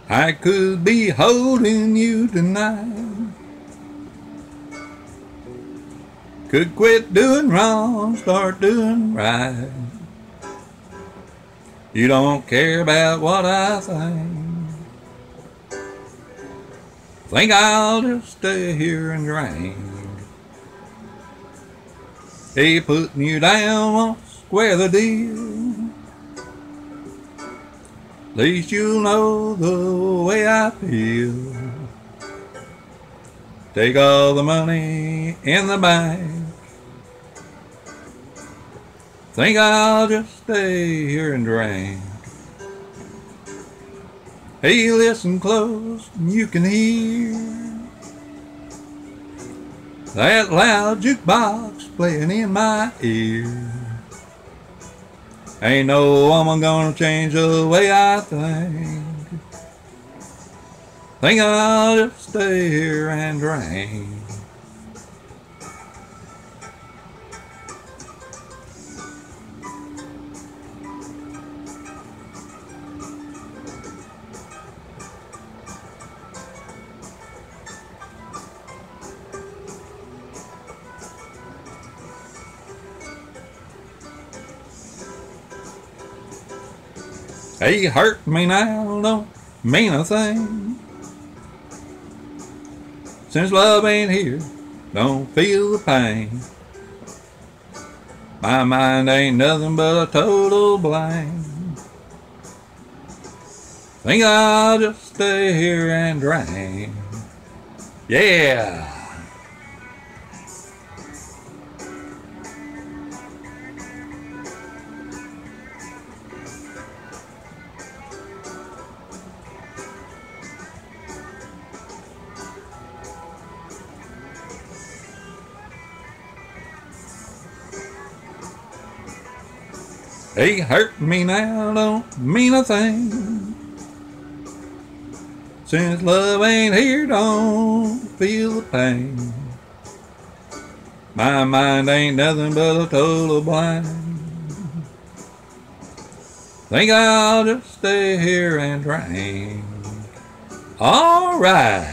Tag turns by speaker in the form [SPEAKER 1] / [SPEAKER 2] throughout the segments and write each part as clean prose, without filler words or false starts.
[SPEAKER 1] I could be holding you tonight. Could quit doing wrong, start doing right. You don't care about what I think I'll just stay here and drink. Hey, putting you down won't square the deal. At least you'll know the way I feel. Take all the money in the bank. Think I'll just stay here and drink. Hey, listen close, and you can hear that loud jukebox playing in my ear. Ain't no woman gonna change the way I think. Think I'll just stay here and drink. Hey, hurt me now, don't mean a thing. Since love ain't here, don't feel the pain. My mind ain't nothing but a total blank. Think I'll just stay here and drink. Yeah! Hey, hurt me now, don't mean a thing. Since love ain't here, don't feel the pain. My mind ain't nothing but a total blank. Think I'll just stay here and drink. All right.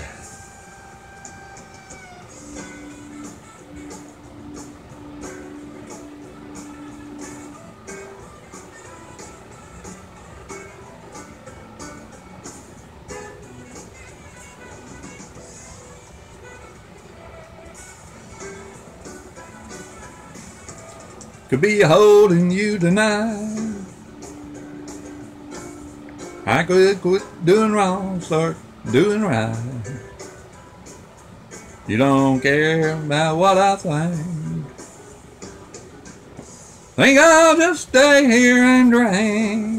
[SPEAKER 1] Could be holding you tonight. I could quit doing wrong, start doing right. You don't care about what I think. Think I'll just stay here and drink.